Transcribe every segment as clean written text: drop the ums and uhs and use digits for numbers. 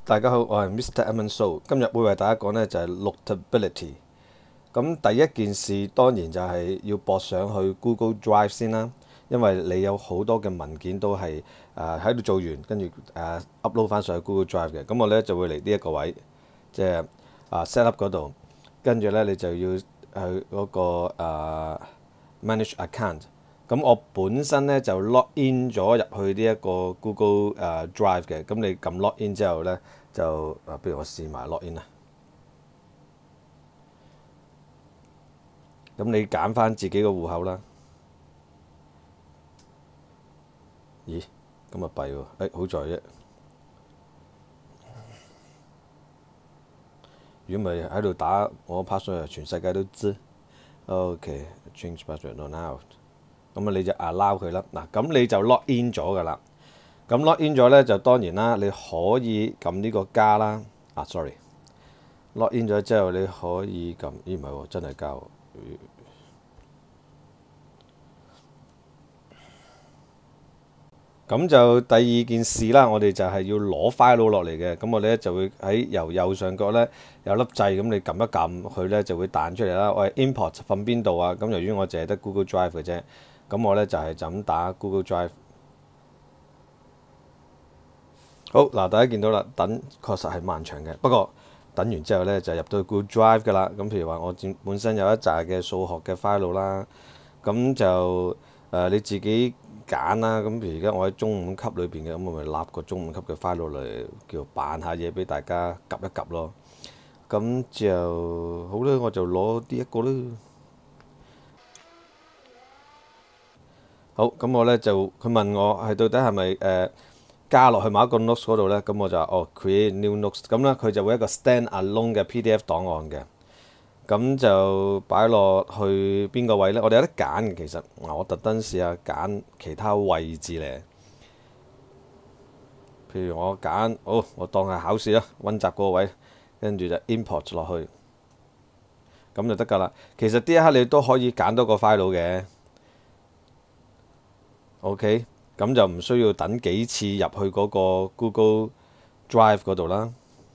大家好，我係 Mr. Edmund So， 今日會為大家講呢就係 Notability。咁第一件事當然就係要駁上去 Google Drive 先啦，因為你有好多嘅文件都係喺度做完，跟住upload 翻上去 Google Drive 嘅。咁我呢就會嚟呢一個位，即係set up 嗰度，跟住呢你就要去嗰個manage account。咁我本身呢就 log in 咗入去呢一個 Google Drive 嘅。咁你撳 log in 之後呢，就不如我試埋 log in 啦。咁你揀翻自己個戶口啦。咦？咁啊弊喎！好在啫。如果唔係喺度打我 password，全世界都知。OK，change password now。咁你就 allow 佢啦。嗱，咁你就 log in 咗㗎啦。咁 log in 咗咧，就當然啦，你可以撳呢個加啦。sorry，log in 咗之後你可以撳，咦唔係喎，真係加喎。咁就第二件事啦，我哋就係要攞 file 落嚟嘅。咁我哋咧就會喺由右上角咧有粒掣，咁你撳一撳佢咧就會彈出嚟啦。我係 import 放邊度啊？咁由於我淨係得 Google Drive 嘅啫，咁我咧就係就咁打 Google Drive。好嗱，大家見到啦，等確實係漫長嘅，不過等完之後咧就入到 Google Drive 㗎啦。咁譬如話我本身有一紮嘅數學嘅 file 啦，咁就你自己揀啦。咁譬如而家我喺中五級裏邊嘅，咁我咪立個中五級嘅 file 嚟叫扮下嘢俾大家及一及咯。咁就好啦，我就攞呢一個啦。好，咁我咧就佢問我係到底係咪加落去某一個 notes 嗰度咧？咁我就create new notes。咁咧佢就會一個 stand-alone 嘅 PDF 檔案嘅。咁就擺落去邊個位呢？我哋有得揀嘅，其實我特登試下揀其他位置咧。譬如我揀，我當係考試啦，温習嗰個位，跟住就 import 落去，咁就得㗎啦。其實呢一刻你都可以揀多個 file 嘅。OK， 咁就唔需要等幾次入去嗰個 Google Drive 嗰度啦。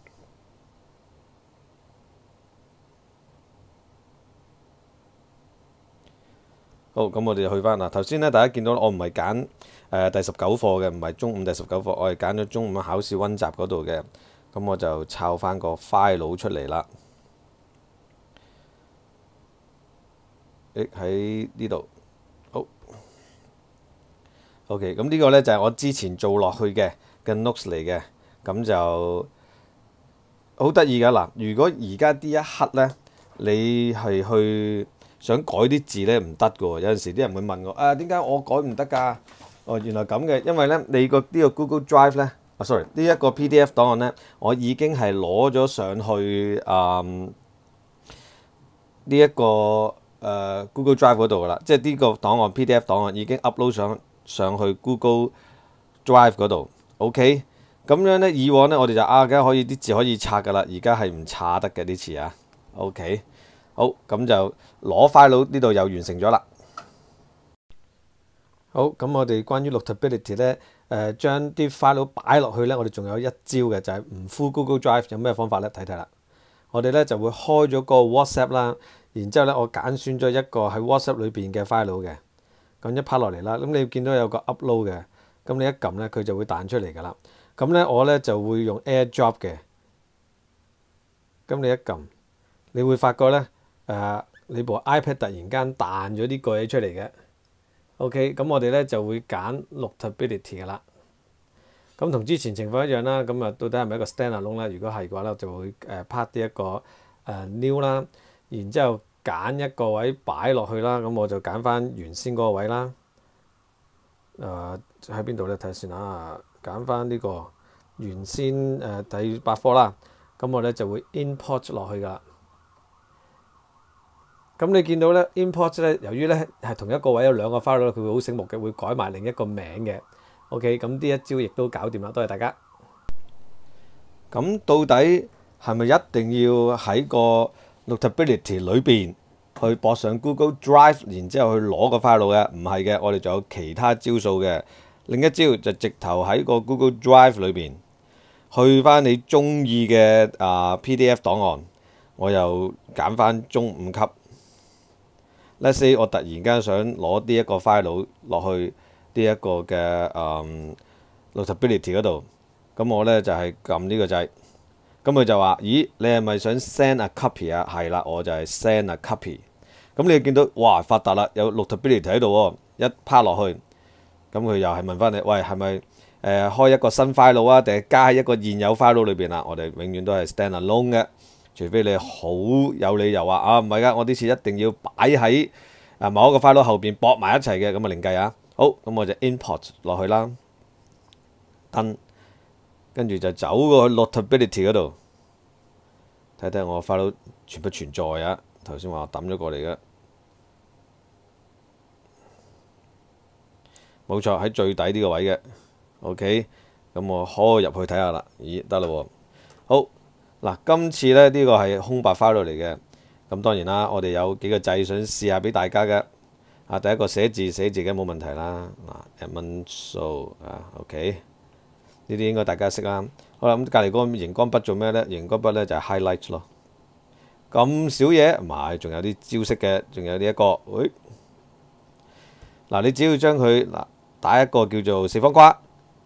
好，咁我哋去翻嗱，頭先咧大家見到我唔係揀第19課嘅，唔係中五第19課，我係揀咗中五考試温習嗰度嘅。咁我就抄翻個 file 出嚟啦。喺呢度，好 OK。咁呢個咧就係我之前做落去嘅 notes 嚟嘅，咁就好得意㗎嗱。如果而家呢一刻咧，你係去想改啲字咧唔得嘅喎，有陣時啲人會問我點解我改唔得㗎？原來咁嘅，因為咧你呢個 Google Drive 咧sorry 呢一個 PDF 檔案咧，我已經係攞咗上去呢一個Google Drive 嗰度㗎啦，即係呢個檔案 PDF 檔案已經 upload 上去 Google Drive 嗰度。OK， 咁樣咧以往咧我哋就梗係可以啲字可以拆㗎啦，而家係唔拆得嘅啲詞啊。OK。好，咁就攞 file 呢度又完成咗啦。好，咁我哋關於 Notability 咧，將啲 file 擺落去咧，我哋仲有一招嘅，就係唔 full Google Drive 有咩方法咧？睇睇啦。我哋咧就會開咗個 WhatsApp 啦，然之後咧我揀選咗一個喺 WhatsApp 裏邊嘅 file 嘅，咁一拍落嚟啦。咁你見到有個 upload 嘅，咁你一撳咧佢就會彈出嚟㗎啦。咁咧我咧就會用 AirDrop 嘅，咁你一撳，你會發覺咧。你部 iPad 突然間彈咗啲句出嚟嘅。OK， 咁我哋咧就會揀 Notability 嘅啦。咁同之前情況一樣啦。咁到底係咪一個 stand-alone 咧？如果係嘅話咧，就會part 啲一個new 啦，然之後揀一個位擺落去啦。咁我就揀翻原先嗰個位啦。喺邊度咧？睇下先啊。揀翻呢個原先第8課啦。咁我咧就會 import 落去㗎啦。咁你見到咧 import 咧，由於咧係同一個位有兩個 file，佢會好醒目嘅，會改埋另一個名嘅。OK， 咁呢一招亦都搞掂啦，多謝大家。咁到底係咪一定要喺個 Notability 裏邊去駁上 Google Drive，然之後去攞個 file 嘅？唔係嘅，我哋仲有其他招數嘅。另一招就直頭喺個 Google Drive 裏邊去翻你中意嘅PDF 檔案，我又揀翻中5級。Let's say 我突然間想攞呢一個 file 落去呢一個嘅Notability 嗰度，咁我咧就係撳呢個掣，咁佢就話：咦，你係咪想 send a copy 啊？係啦，我就係 send a copy。咁你見到哇發達啦，有 Notability 喺度喎，一趴落去，咁佢又係問翻你：喂，係咪開一個新 file 啊？定係加喺一個現有 file 裏邊啊？我哋永遠都係 standalone 嘅，除非你好有理由話唔係㗎，我呢次一定要擺喺某一個 file 後邊駁埋一齊嘅，咁啊另計啊。好，咁我就 import 落去啦，跟住就走過去 Notability 嗰度，睇睇我 file 存不存在啊？頭先話我抌咗過嚟嘅，冇錯，喺最底呢個位嘅。OK， 咁我開入去睇下啦。咦，得啦喎。好嗱，今次咧呢個係空白 file 嚟嘅。咁當然啦，我哋有幾個掣想試下俾大家嘅。第一個寫字嘅冇問題啦。Edmund So OK， 呢啲應該大家識啦。好啦，咁隔離嗰個熒光筆做咩咧？熒光筆咧就係 highlight 咯。咁少嘢，唔係，仲有啲招式嘅，仲有呢一個。嗱，你只要將佢打一個叫做四方框，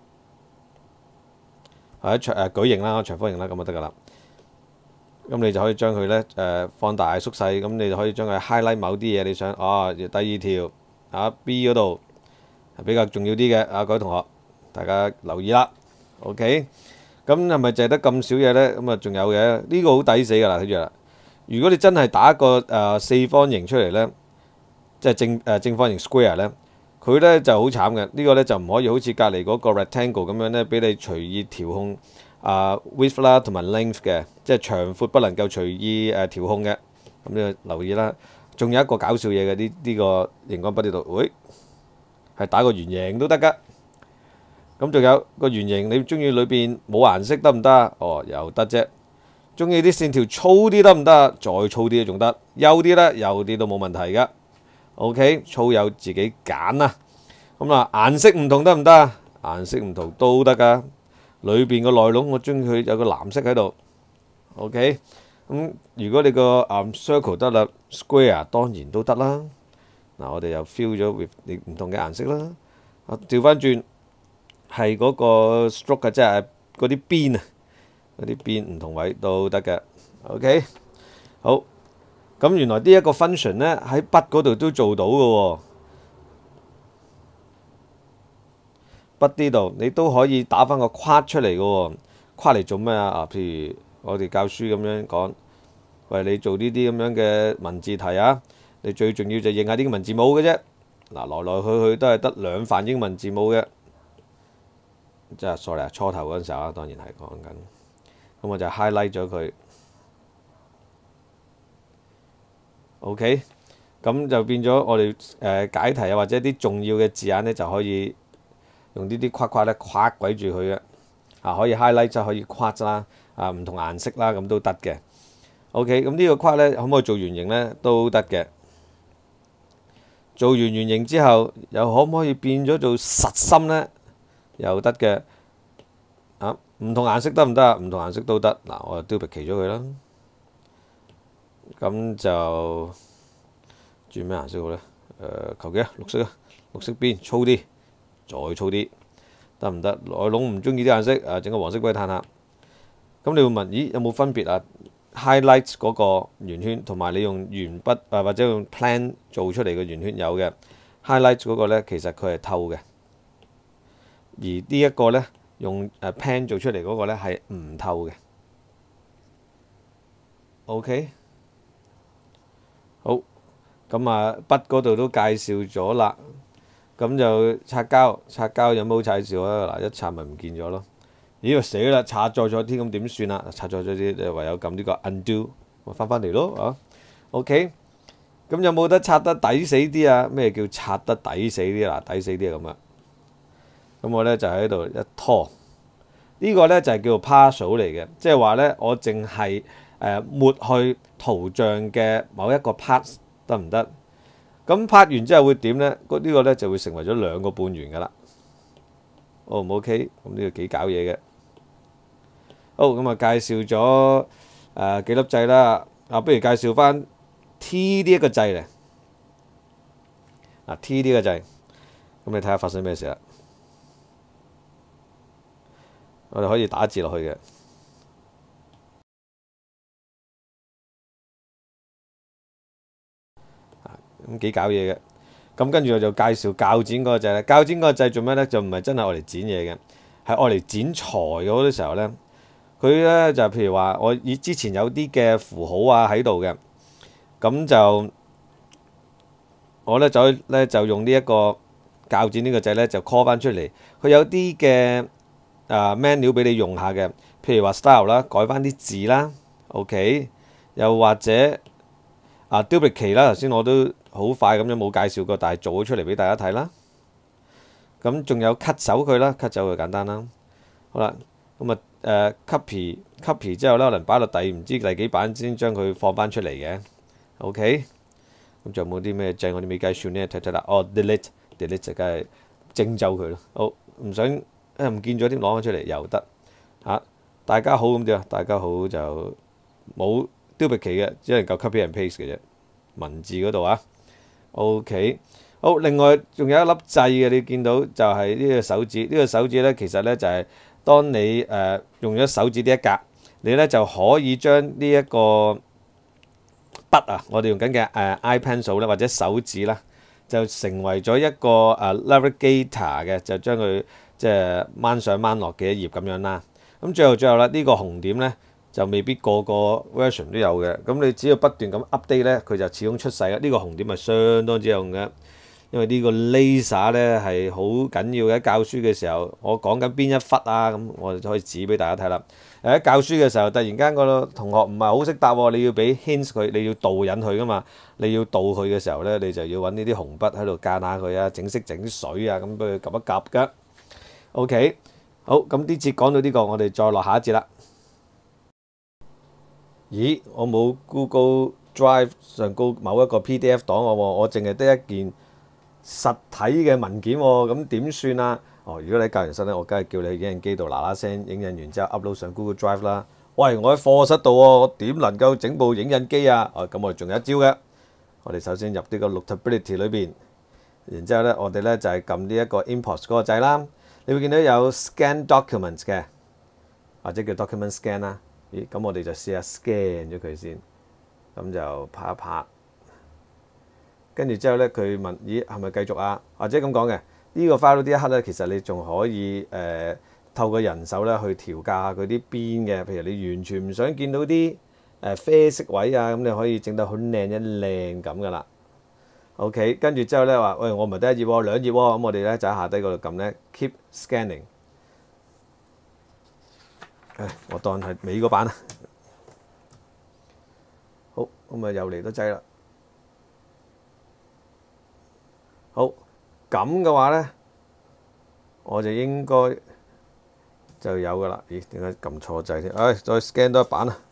或者矩形啦、長方形啦，咁就得噶啦。咁你就可以將佢咧放大縮細，咁你就可以將佢 highlight 某啲嘢，你想第二條B 嗰度係比較重要啲嘅各位同學，大家留意啦。OK， 咁係咪淨係得咁少嘢咧？咁啊仲有嘅，呢個好抵死噶啦，睇住啦。如果你真係打一個四方形出嚟咧，即係正方形 square 咧，佢咧就好慘嘅。呢個咧就唔可以好似隔離嗰個 rectangle 咁樣咧，俾你隨意調控width 啦同埋 length 嘅，即係長闊不能夠隨意調控嘅。咁你留意啦。仲有一個搞笑嘢嘅，呢個熒光筆呢度，係打個圓形都得噶。咁仲有個圓形，你中意裏邊冇顏色得唔得？又得啫。中意啲線條粗啲得唔得？再粗啲都仲得，幼啲咧，幼啲都冇問題噶。OK， 粗幼自己揀啦。咁顏色唔同得唔得？顏色唔同都得噶。裏邊個內籠我中意佢有個藍色喺度。OK， 咁如果你個circle 得啦 ，square 當然都得啦。嗱，我哋又 fill 咗 with 你唔同嘅顏色啦。調翻轉係嗰個 stroke 嘅，即係嗰啲邊啊。嗰啲邊唔同位都得嘅。OK， 好，咁原來呢一個 function 咧喺筆嗰度都做到嘅喎。筆呢度你都可以打翻個框出嚟嘅喎。框嚟做咩啊？譬如我哋教書咁樣講，喂，你做呢啲咁樣嘅文字題啊，你最重要就認下啲文字母嘅啫。嗱，來來去去都係得2範英文字母嘅。即係 sorry 初頭嗰陣時候當然係講緊。咁我就 highlight 咗佢 ，OK， 咁就變咗我哋解題或者啲重要嘅字眼咧，就可以用呢啲框框咧框鬼住佢嘅，可以 highlight 就可以框啦，唔同顏色啦，咁都得嘅。OK， 咁呢個框咧可唔可以做圓形咧？都得嘅。做完圓形之後，又可唔可以變咗做實心咧？又得嘅。唔同顏色得唔得？唔同顏色都得。嗱，我就 duplicate 咗佢啦。咁就轉咩顏色好咧？求其綠色啊，綠色邊粗啲，再粗啲，得唔得？內籠唔中意啲顏色，整個黃色俾佢嘆下。咁你會問：咦，有冇分別啊 ？highlight 嗰個圓圈同埋你用鉛筆或者用 plan 做出嚟嘅圓圈有嘅。highlight 嗰個咧，其實佢係透嘅，而呢一個咧。用pen 做出嚟嗰個咧係唔透嘅。OK， 好，咁筆嗰度都介紹咗啦。咁就擦膠有冇好介紹啊？嗱，一擦咪唔見咗咯。咦，死啦！擦錯咗啲，咁點算啊？擦錯咗啲，唯有撳呢個 undo， 我翻嚟咯。OK， 咁有冇得擦得抵死啲啊？咩叫擦得抵死啲？嗱，抵死啲係咁啊。咁我咧就喺度一拖，呢個咧就係叫做 partial 嚟嘅，即係話咧我淨係抹去圖像嘅某一個 part 得唔得？咁拍完之後會點咧？呢個咧就會成為咗2個半圓噶啦。O 唔 OK？咁呢個幾搞嘢嘅。 好，咁啊介紹咗幾粒掣啦。不如介紹翻 T 呢一個掣嚟。T 呢個掣，咁你睇下發生咩事啦。我哋可以打字落去嘅，咁幾搞嘢嘅。咁跟住我就介紹鉸剪嗰個掣啦。鉸剪嗰個掣做咩咧？就唔係真係愛嚟剪嘢嘅，係愛嚟剪裁嘅。好多時候咧，佢咧就譬如話，我之前有啲嘅符號啊喺度嘅，咁就我咧就用呢一個鉸剪呢個掣咧就 call 翻出嚟。佢有啲嘅menu 俾你用下嘅，譬如話 style 啦，改翻啲字啦，OK，又或者duplicate 啦，頭先我都好快咁樣冇介紹過，但係做咗出嚟俾大家睇啦。咁仲有 cut 走佢啦，cut 走佢簡單啦。好啦，咁copy 之後咧，可能擺落唔知第幾版先將佢放翻出嚟嘅。OK，咁仲有冇啲咩掣我哋未介紹呢？睇睇啦。delete 就梗係整走佢咯。好，唔想唔見咗啲攞翻出嚟又得嚇。大家好咁點啊？大家好就冇 duplicate 嘅，只能夠 copy and paste 嘅啫。文字嗰度啊，OK， 好，另外仲有一粒掣嘅，你見到就係呢個手指。呢個手指咧，其實咧就係當你用咗手指呢一格，你咧就可以將呢一個筆我哋用緊嘅iPencil 咧或者手指啦，就成為咗一個navigator 嘅，就將佢即係掹上掹落嘅一頁咁樣啦。咁最後啦，呢個紅點咧就未必個個 version 都有嘅。咁你只要不斷咁 update 咧，佢就始終出世啦。呢個紅點係相當之有用嘅，因為呢個 laser 咧係好緊要嘅。教書嘅時候，我講緊邊一忽咁我哋就可以指俾大家睇啦。喺教書嘅時候，突然間個同學唔係好識答喎，你要俾 hints 佢，你要導引佢噶嘛。你要導佢嘅時候咧，你就要揾呢啲紅筆喺度間下佢啊，整色整水啊，咁俾佢夾一夾噶。OK， 好，咁啲節講到呢個，我哋再落下一節啦。咦，我冇 Google Drive 上高某一個 PDF 檔我淨係得一件實體嘅文件喎，咁點算啊？如果你喺教研室咧，我梗係叫你去影印機度嗱嗱聲影印完之後 upload 上 Google Drive 啦。喂，我喺課室度喎，我點能夠整部影印機啊？咁我哋仲有一招嘅。我哋首先入呢個 Notability 裏邊，然之後咧，我哋咧就係撳呢一個 Import 嗰個掣啦。你會見到有 Scan Documents 嘅，或者叫 Document Scan 啦。咦，咁我哋就試下 scan 咗佢先，咁就拍一拍，跟住之後咧，佢問：咦，係咪繼續啊？或者咁講嘅，呢個 file 呢一刻咧，其實你仲可以透過人手咧去調校下佢啲邊嘅，譬如你完全唔想見到啲啡色位啊，咁你可以整到好靚一靚咁噶啦。OK， 跟住之後咧話：喂，我唔係得一頁喎，兩頁喎，咁我哋咧就喺下低嗰度撳咧 Keep Scanning。我當係尾嗰版啦。好，咁啊又嚟多劑啦。好，咁嘅話咧，我就應該就有噶啦。咦，點解撳錯掣添？再 scan 多一版啊！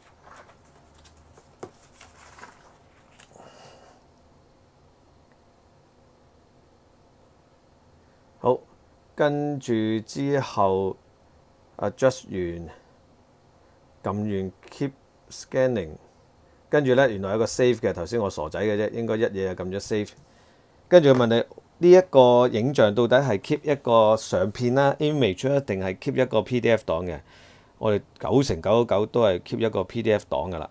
好，跟住之後adjust 完。撳完 keep scanning， 跟住咧原來有個 save 嘅，頭先我傻仔嘅啫，應該一嘢就撳咗 save。跟住佢問你呢一個影像到底係 keep 一個相片啦 image 啊，定係 keep 一個 PDF 檔嘅？我哋9成999都係 keep 一個 PDF 檔噶啦。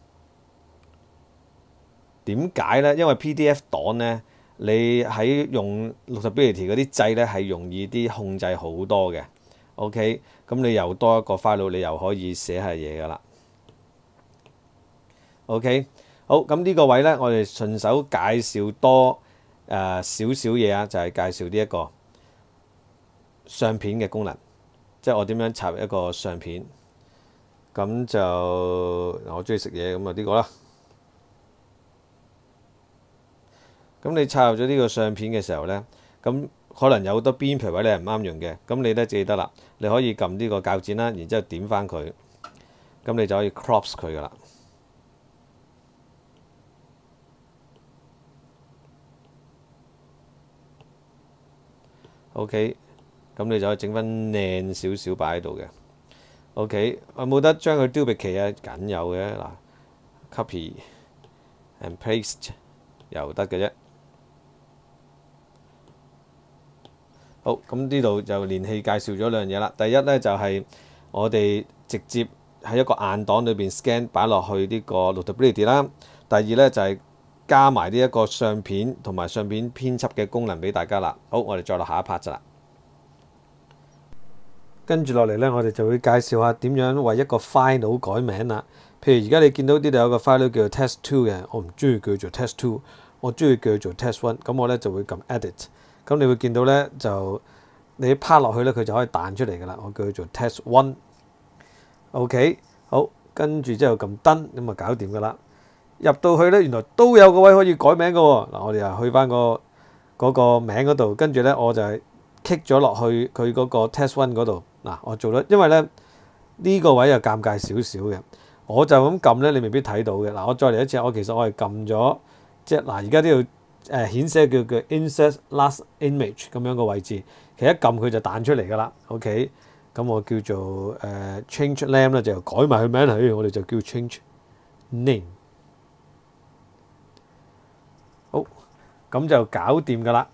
點解咧？因為 PDF 檔咧，你喺用 Notability 嗰啲掣咧係容易啲控制好多嘅。OK， 咁你又多一個 file，你又可以寫下嘢噶啦。OK， 好，咁呢個位咧，我哋順手介紹多少少嘢啊，就係介紹呢一個相片嘅功能，即係我點樣插一個相片。咁就我中意食嘢，咁啊呢個啦。咁你插入咗呢個相片嘅時候咧，咁可能有好多邊皮位你係唔啱用嘅，咁你咧記得啦，你可以撳呢個鉸剪啦，然之後點翻佢，咁你就可以 crop 佢噶啦。OK，咁你就可以整翻靚少少擺喺度嘅。 OK， 有冇得將佢 duplicate 啊？梗有嘅嗱，copy and paste 又得嘅啫。好，咁呢度就連戲介紹咗兩樣嘢啦。第一咧就係我哋直接喺一個硬檔裏邊 scan 擺落去呢個 Notability 啦。第二咧就係加埋呢一個相片同埋相片編輯嘅功能俾大家啦。好，我哋再落下一 part 咋啦。跟住落嚟咧，我哋就會介紹下點樣為一個 file 改名啦。譬如而家你見到呢度有個 file 叫做 test2 嘅，我唔中意叫做 test2，我中意叫做 test1。咁我咧就會撳 edit， 咁你會見到咧就你趴落去咧，佢就可以彈出嚟噶啦。我叫佢做 test1。OK， 好，跟住之後撳 done， 咁啊搞掂噶啦。入到去咧，原來都有個位可以改名嘅喎。嗱，我哋又去翻嗰個名嗰度，跟住咧我就係 kick 咗落去佢嗰個 test1 嗰度。嗱，我做咗，因為咧呢個位又尷尬少少嘅，我就咁撳咧，你未必睇到嘅。嗱，我再嚟一次，其實我係撳咗，即係嗱，而家呢度顯示叫 insert last image 咁樣個位置，其實一撳佢就彈出嚟噶啦。OK， 咁我叫做change name 啦，就改埋佢名嚟，我哋就叫 change name。好，咁就搞掂噶啦。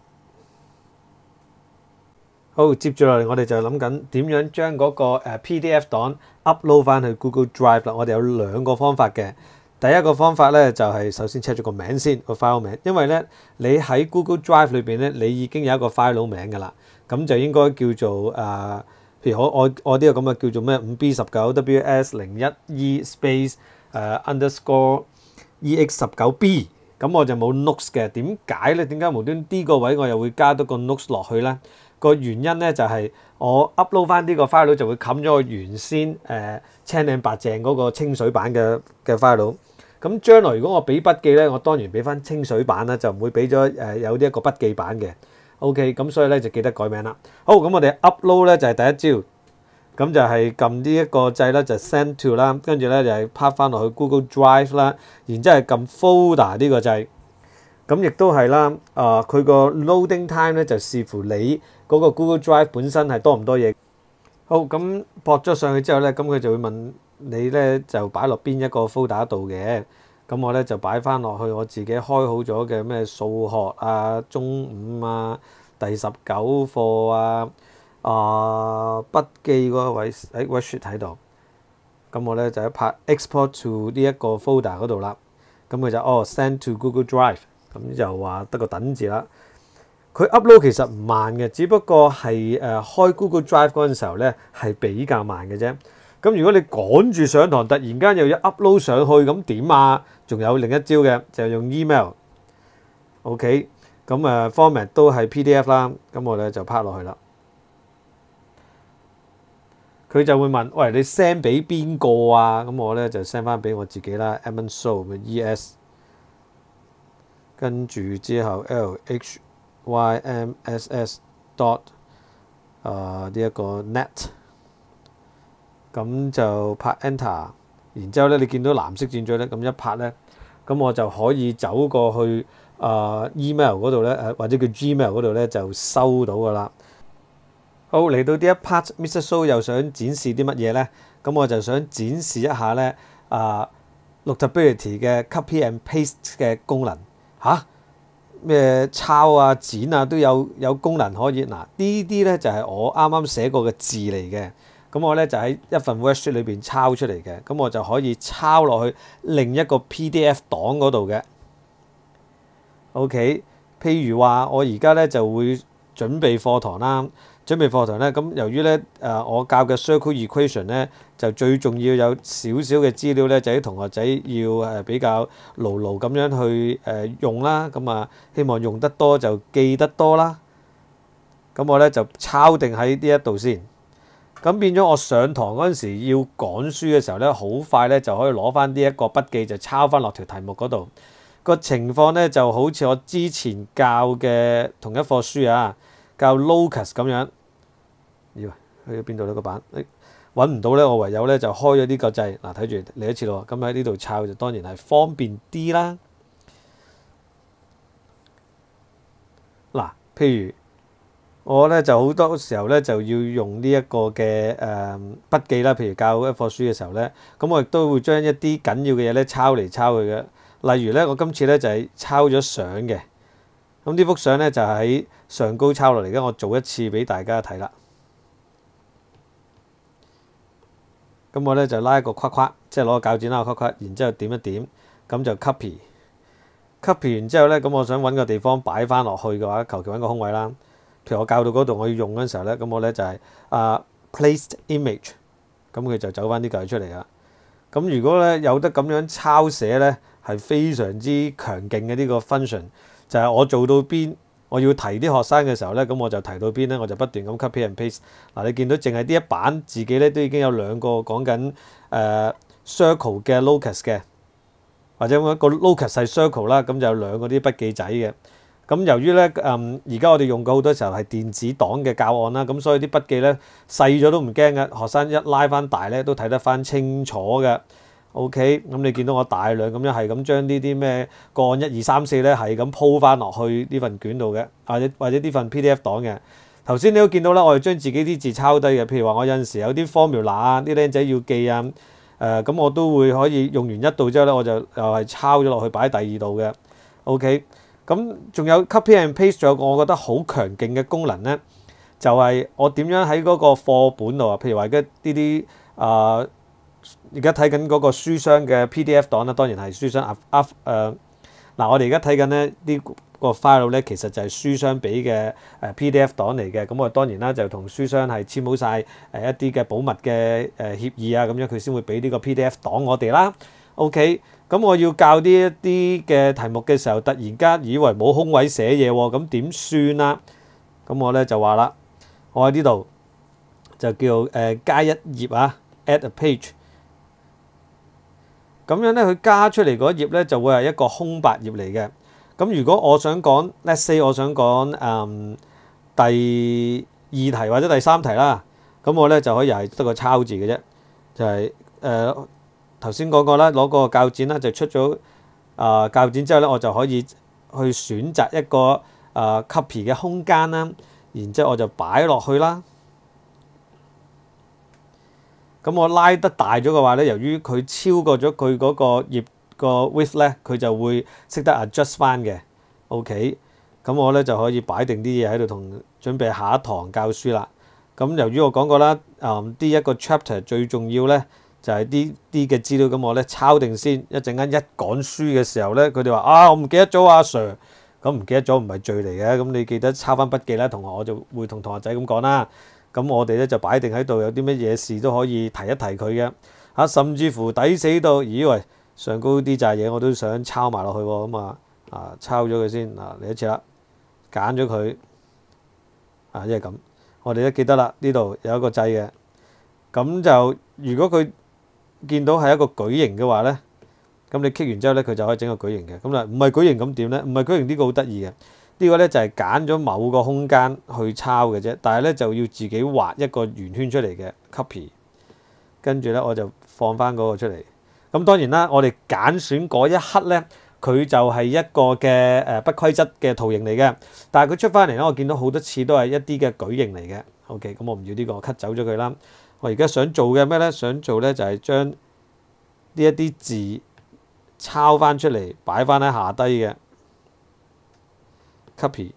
好，接住落嚟，我哋就諗緊點樣將嗰個PDF 檔 upload 翻去 Google Drive 啦。我哋有兩個方法嘅。第一個方法咧就係首先 check 咗個名先，個 file 名，因為咧你喺 Google Drive 裏邊咧，你已經有一個 file 名㗎啦。咁就應該叫做譬如我呢個咁嘅叫做咩 5B19WS01E space underscore EX19B。咁我就冇 notes 嘅。點解咧？點解無端呢個位我又會加多個 notes 落去咧？個原因咧就係我 upload 翻呢個 file 就會冚咗我原先青靚白淨嗰個清水版嘅 file。咁將來如果我俾筆記咧，我當然俾翻清水版啦，就唔會俾咗有呢一個筆記版嘅。OK， 咁所以咧就記得改名啦。好，咁我哋 upload 咧就係第一招，咁就係撳呢一個掣啦，就 send to 啦，跟住咧就係 pass 翻落去 Google Drive 啦，然之後係撳 folder 呢個掣。咁亦都係啦，佢個 loading time 咧就視乎你嗰個 Google Drive 本身係多唔多嘢。好，咁駁咗上去之後咧，咁佢就會問你咧就擺落邊一個 folder 度嘅。咁我咧就擺翻落去我自己開好咗嘅咩數學啊、中五啊、第19課啊、筆記嗰個位worksheet 喺度。咁我咧就一拍 export to 呢一個 folder 嗰度啦。咁佢就send to Google Drive。咁就話得個等字啦。佢 upload 其實唔慢嘅，只不過係開 Google Drive 嗰陣時候咧係比較慢嘅啫。咁如果你趕住上堂，突然間又要 upload 上去，咁點啊？仲有另一招嘅，就係用 email。OK， 咁format 都係 PDF 啦。咁我咧就拍落去啦。佢就會問：喂，你 send 俾邊個啊？咁我咧就 send 翻俾我自己啦。Edmund So 嘅 ES。跟住之後 LHYMSS dot 呢一個 net， 咁就拍 enter， 然之後咧你見到藍色箭嘴咧，咁一拍咧，咁我就可以走過去email 嗰度咧，或者叫 Gmail 嗰度咧就收到噶啦。好，嚟到呢一 part，Mr. So 又想展示啲乜嘢咧？咁我就想展示一下咧Notability 嘅 copy and paste 嘅功能。咩抄啊剪啊都有功能可以。嗱，呢啲咧就係我啱啱寫過嘅字嚟嘅。咁我咧就喺一份 worksheet 裏邊抄出嚟嘅。咁我就可以抄落去另一個 PDF 檔嗰度嘅。OK， 譬如話我而家咧就會準備課堂啦。準備課堂咧，咁由於咧我教嘅 circle equation 咧就最重要有少少嘅資料咧，就啲同學仔要比較牢牢咁樣去用啦。咁希望用得多就記得多啦。咁我咧就抄定喺呢一度先。咁變咗我上堂嗰陣時要講書嘅時候咧，好快咧就可以攞翻呢一個筆記就抄翻落條題目嗰度。個情況咧就好似我之前教嘅同一課書教 locus 咁樣。去咗邊度呢個版？揾唔到咧，我唯有咧就開咗呢個掣。嗱，睇住嚟一次咯。咁喺呢度抄就當然係方便啲啦。嗱，譬如我咧就好多時候咧就要用呢一個嘅筆記啦，譬如教一課書嘅時候咧，咁我亦都會將一啲緊要嘅嘢咧抄嚟抄去嘅。例如咧，我今次咧就係抄咗相嘅，咁呢幅相咧就喺上高抄落嚟嘅，我做一次俾大家睇啦。咁我咧就拉一個框框，即係攞個鉸剪拉個框框，然之後點一點，咁就 copy 完之後咧，咁我想揾個地方擺翻落去嘅話，求其揾個空位啦。譬如我教到嗰度，我要用嗰陣時候咧，咁我咧就係placed image，咁佢就走翻啲嚿出嚟啦。咁如果咧有得咁樣抄寫咧，係非常之強勁嘅呢個 function，就係我做到邊，我要提啲學生嘅時候咧，咁我就提到邊咧，我就不斷咁 copy and paste。嗱，你見到淨係呢一版自己咧都已經有兩個講緊circle 嘅 locus 嘅，或者一個 locus 係 circle 啦，咁就有兩個啲筆記仔嘅。咁由於咧而家我哋用過好多時候係電子檔嘅教案啦，咁所以啲筆記咧細咗都唔驚嘅，學生一拉翻大咧都睇得翻清楚嘅。OK， 咁你見到我大量咁樣係咁將呢啲咩個案1、2、3、4咧係咁鋪翻落去呢份卷度嘅，或者呢份 PDF 檔嘅。頭先你都見到啦，我係將自己啲字抄低嘅，譬如話我有陣時有啲 formula 啊，啲僆仔要記啊，咁我都會可以用完一度之後咧，我就又係抄咗落去擺喺第二度嘅。OK。咁仲有 copy and paste，仲有個我覺得好強勁嘅功能咧，就係我點樣喺嗰個課本度啊，譬如話而家呢啲而家睇緊嗰個書箱嘅 PDF 檔啦，當然係書箱嗱，我哋而家睇緊咧呢個 file 咧，其實就係書箱俾嘅PDF 檔嚟嘅。咁我當然啦，就同書箱係簽好晒一啲嘅保密嘅協議啊，咁樣佢先會俾呢個 PDF 檔我哋啦。OK。咁我要教呢一啲嘅題目嘅時候，突然間以為冇空位寫嘢喎，咁點算啊？咁我咧就話啦，我喺呢度就叫加一頁啊 ，add a page。咁樣咧，佢加出嚟嗰頁咧就會係一個空白頁嚟嘅。咁如果我想講 ，let's say 我想講第2題或者第3題啦，咁我咧就可以係得個抄字嘅啫，就係頭先講過啦，攞個鉸剪啦，就出咗鉸剪之後咧，我就可以去選擇一個copy 嘅空間啦，然之後我就擺落去啦。咁我拉得大咗嘅話咧，由於佢超過咗佢嗰個頁個 width 咧，佢就會識得 adjust 翻嘅。OK，咁我咧就可以擺定啲嘢喺度，同準備下一堂教書啦。咁由於我講過啦，呢一個 chapter 最重要咧，就係啲嘅資料，咁我咧抄定先，一陣間一講書嘅時候咧，佢哋話我唔記得咗阿 Sir， 咁唔記得咗唔係罪嚟嘅，咁你記得抄翻筆記啦，同學，我就會同同學仔咁講啦。咁我哋咧就擺定喺度，有啲乜嘢事都可以提一提佢嘅，甚至乎抵死到，咦喂，上高啲扎嘢我都想抄埋落去喎，咁抄咗佢先，嚟一次啦，揀咗佢，因為咁，我哋都記得啦，呢度有一個掣嘅，咁就如果佢見到係一個矩形嘅話咧，咁你 click 完之後咧，佢就可以整個矩形嘅。咁唔係矩形咁點咧？唔係矩形呢個好得意嘅，呢個咧就係揀咗某個空間去抄嘅啫。但係咧就要自己畫一個圓圈出嚟嘅 copy， 跟住咧我就放翻嗰個出嚟。咁當然啦，我哋揀選嗰一刻咧，佢就係一個嘅不規則嘅圖形嚟嘅。但係佢出翻嚟咧，我見到好多次都係一啲嘅矩形嚟嘅。OK， 咁我唔要呢個，我 cut 走咗佢啦。我而家想做嘅咩咧？想做咧就係將呢一啲字抄翻出嚟，擺翻喺下低嘅 copy。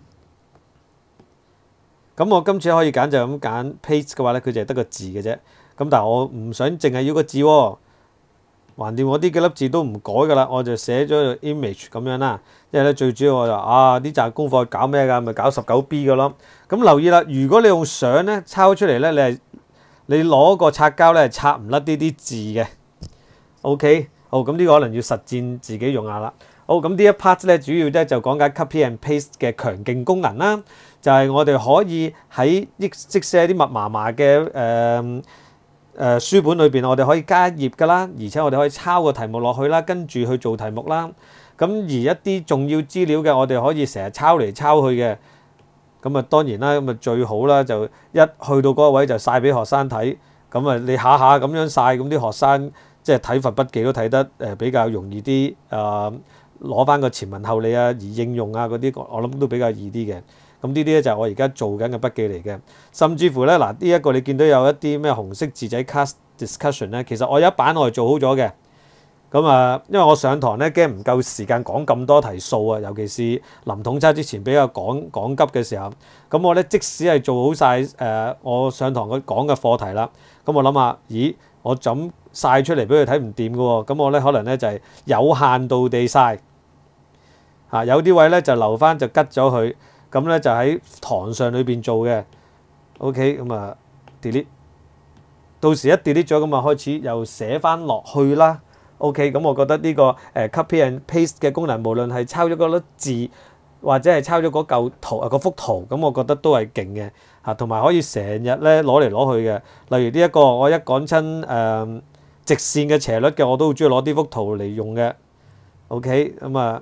咁我今次可以揀就咁揀 paste 嘅話咧，佢就係得個字嘅啫。咁但係我唔想淨係要個字喎，橫掂我啲幾粒字都唔改噶啦，我就寫咗個 image 咁樣啦。因為咧最主要我就呢扎功課搞咩㗎？咪搞 19B 嘅咯。咁留意啦，如果你用相咧抄出嚟咧，你攞個擦膠咧係擦唔甩呢啲字嘅。OK， 好，咁呢個可能要實戰自己用下啦。好，咁呢一 part 咧主要咧就講解 copy and paste 嘅強勁功能啦，就係我哋可以喺即使係啲密麻麻嘅書本裏邊，我哋可以加一頁㗎啦，而且我哋可以抄個題目落去啦，跟住去做題目啦。咁而一啲重要資料嘅，我哋可以成日抄嚟抄去嘅。咁當然啦，咁最好啦，就一去到嗰個位就晒俾學生睇。咁你下下咁樣晒，咁啲學生即係睇份筆記都睇得比較容易啲。攞翻個前文後理啊，而應用啊嗰啲，我諗都比較易啲嘅。 咁呢啲咧就係我而家做緊嘅筆記嚟嘅。甚至乎咧嗱，呢一個你見到有一啲咩紅色字仔 class discussion 咧，其實我有一版我係做好咗嘅。咁啊，因為我上堂咧驚唔夠時間講咁多題數啊，尤其是臨統測之前比較趕急嘅時候，咁我咧即使係做好晒我上堂講嘅課題啦，咁我諗下，咦，我咁晒出嚟俾佢睇唔掂嘅喎，咁我咧可能咧就係有限度地晒，有啲位咧就留翻就吉咗佢，咁咧就喺堂上裏邊做嘅。OK， 咁啊 delete， 到時一 delete 咗咁啊開始又寫翻落去啦。OK， 咁我覺得呢個copy and paste 嘅功能，無論係抄咗嗰粒字，或者係抄咗嗰嚿圖嗰幅圖，咁我覺得都係勁嘅嚇，同埋可以成日咧攞嚟攞去嘅。例如呢一個，我一講親直線嘅斜率嘅，我都好中意攞呢幅圖嚟用嘅。OK， 咁啊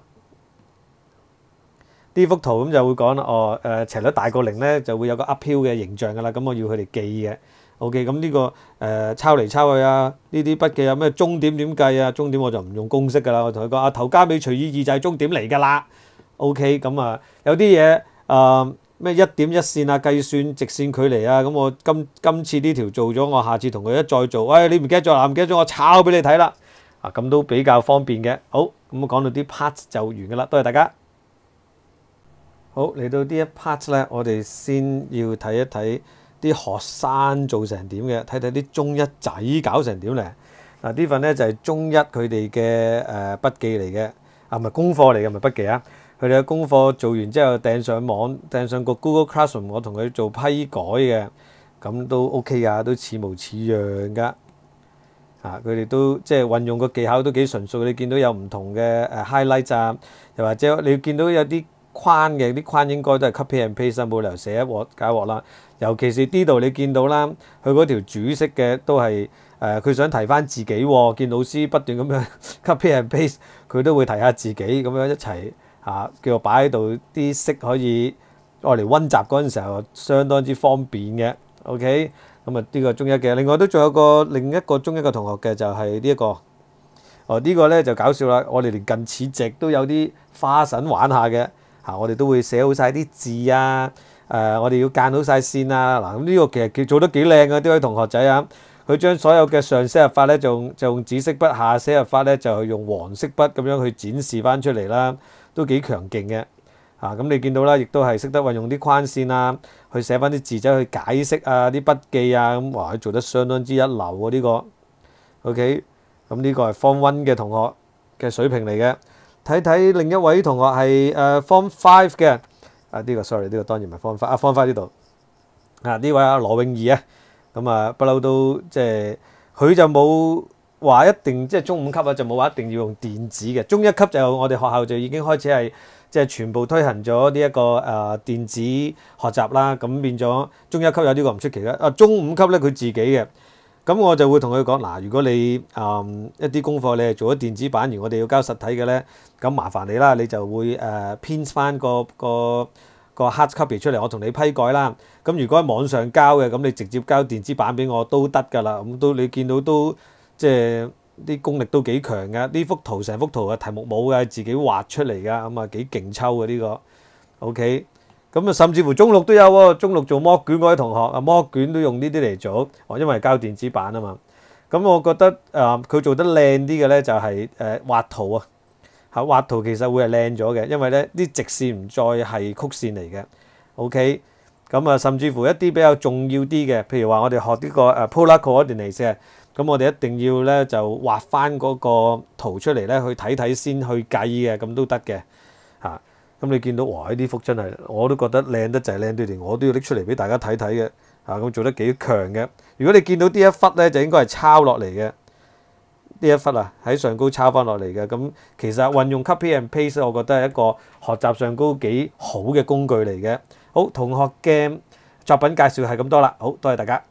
呢幅圖咁就會講啦，斜率大過0咧就會有個 uphill 嘅形象㗎啦，咁我要佢哋記嘅。OK， 咁呢個抄嚟抄去啊，呢啲筆記有咩終點點計啊？終點我就唔用公式㗎啦，我同佢講頭加尾除以2就係終點嚟㗎啦。OK， 咁啊有啲嘢咩1點1線啊，計算直線距離啊，咁我今次呢條做咗，我下次同佢一再做，喂，你唔記得咗啦？唔記得咗我抄俾你睇啦。咁都比較方便嘅。好，咁我講到啲 part 就完㗎啦，多謝大家。好，嚟到呢一 part 咧，我哋先要睇一睇啲學生做成點嘅，睇睇啲中一仔搞成點咧。呢份咧就係中一佢哋嘅筆記嚟嘅，唔係功課嚟嘅，唔係筆記啊。佢哋嘅功課做完之後掟上網，掟上個 Google Classroom， 我同佢做批改嘅，咁都 OK 噶，都似模似樣噶。佢哋都即係運用個技巧都幾純熟，你見到有唔同嘅highlight 啊，又或者你見到有啲框嘅，啲框應該都係 copy and paste，冇理由寫一鑊解鑊啦。尤其是呢度你見到啦，佢嗰條主色嘅都係佢想提翻自己喎，見老師不斷咁樣 copy and paste， 佢都會提下自己咁樣一齊叫我擺喺度，啲色可以愛嚟溫習嗰陣時候相當之方便嘅。OK， 咁啊呢個中一嘅，另外都仲有另一個中一嘅同學嘅就係呢一個。呢個咧就搞笑啦，我哋連近似值都有啲花神玩下嘅。我哋都會寫好晒啲字啊，我哋要間好晒線啊。嗱，咁呢個其實佢做得幾靚嘅，呢位同學仔啊，佢將所有嘅上寫入法咧就用紫色筆，下寫入法咧就用黃色筆咁樣去展示翻出嚟啦，都幾強勁嘅。咁你見到啦，亦都係識得運用啲框線啊，去寫翻啲字仔去解釋啊，啲筆記啊，咁哇，佢做得相當之一流喎呢個。OK， 咁呢個係 Form 1嘅同學嘅水平嚟嘅。睇睇另一位同學係Form 5嘅，呢個 sorry， 呢個當然唔係 Form 5，Form 5呢度呢位羅泳儀啊，咁不嬲都即係佢就冇話一定即係中5級啊，就冇話一定要用電子嘅。中1級就我哋學校就已經開始係即係全部推行咗呢一個電子學習啦，咁變咗中1級有呢個唔出奇嘅。中5級咧佢自己嘅。咁我就會同佢講嗱，如果你一啲功課你係做咗電子版，而我哋要交實體嘅咧，咁麻煩你啦，你就會編翻個 hard copy 出嚟，我同你批改啦。咁如果喺網上交嘅，咁你直接交電子版俾我都得㗎啦。咁都你見到都即係啲功力都幾強㗎。呢幅圖成幅圖嘅題目冇嘅，自己畫出嚟㗎，咁幾勁抽嘅呢個。OK。咁甚至乎中6都有喎，中6做摸卷嗰位同學摸卷都用呢啲嚟做，因為係交電子版啊嘛。咁我覺得佢做得靚啲嘅咧就係畫圖啊，畫圖其實會係靚咗嘅，因為咧啲直線唔再係曲線嚟嘅。OK， 咁甚至乎一啲比較重要啲嘅，譬如話我哋學呢個polar coordinates 嘅，咁我哋一定要咧就畫翻嗰個圖出嚟咧去睇睇先去計嘅，咁都得嘅。咁你見到哇！呢幅真係我都覺得靚得滯，靚到連我都要拎出嚟俾大家睇睇嘅。咁做得幾強嘅。如果你見到呢一忽咧，就應該係抄落嚟嘅。呢一忽喺上高抄翻落嚟嘅。咁其實運用 copy and paste， 我覺得係一個學習上高幾好嘅工具嚟嘅。好，同學嘅作品介紹係咁多啦。好，多謝大家。